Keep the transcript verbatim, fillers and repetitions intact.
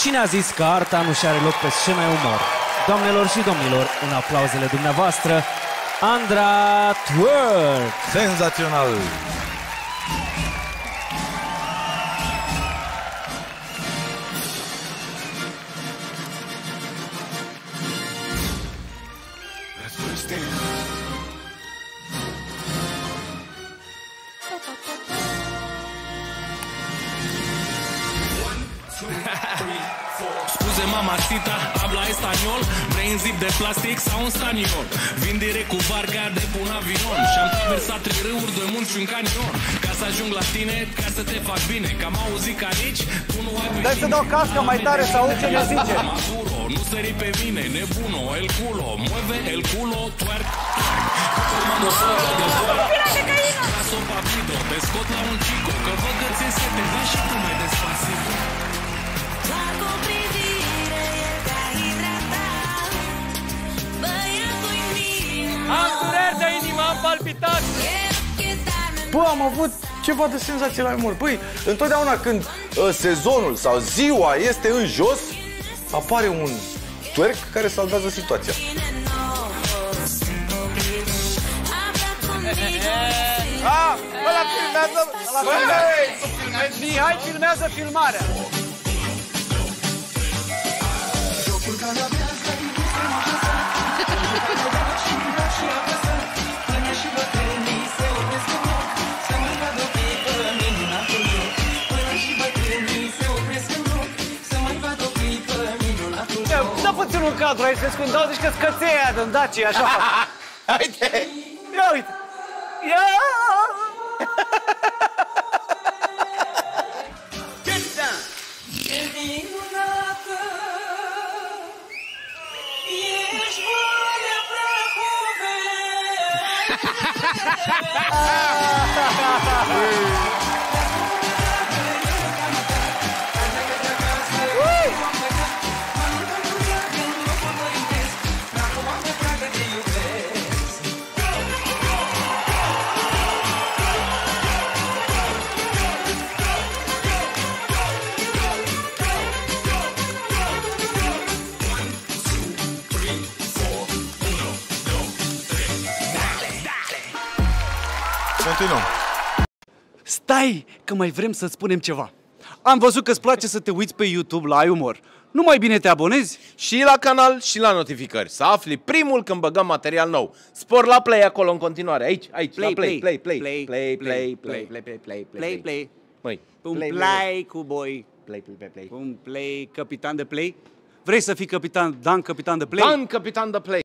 Cine a zis că arta nu și are loc pe scena umor? Doamnelor și domnilor, în aplauzele dumneavoastră, Andra Twerk! Senzațional! Scuze mamacita, habla español. Vrei un zip de plastic sau un staniol? Vin direct cu barca de pe un avion și-am traversat trei râuri, doi munți și un canion ca să ajung la tine, ca să te fac bine. Că am auzit că aici tu nu ai. Dai să dau casca mai tare să aud ce ne zice. Maduro, nu sări pe mine, nebuno, el culo, mueve el culo, twerk, comando fuego de fuego. Caso papido, te scot la un chico, că văd că ți-e sete, dă și tu mai despacito. Am dureri de inimă, am palpitat. Bă, am avut ceva de senzație la umor. Păi, întotdeauna când uh, sezonul sau ziua este în jos, apare un twerk care salvează situația. Ah, ăla filmează, ăla filmează. Mihai filmează filmarea. Dă puțin un cadru aici, să când dau, zici că scățeia din Dacia, așa fac. Haide! Ia uite! Ia! Continuăm. Stai, că mai vrem să spunem ceva. Am văzut că îți place să te uiți pe YouTube la iUmor. Nu mai bine te abonezi? Și la canal și la notificări. Să afli primul când băgăm material nou. Spor la play acolo în continuare. Aici, aici, Play, la play, play, play, play, play, play, play, play, play, play, Play, play. Măi, Un play, play cu boi. play, play, play, play. Un play, capitan de play. Vrei să fii capitan, Dan, capitan de play? Dan, capitan de play.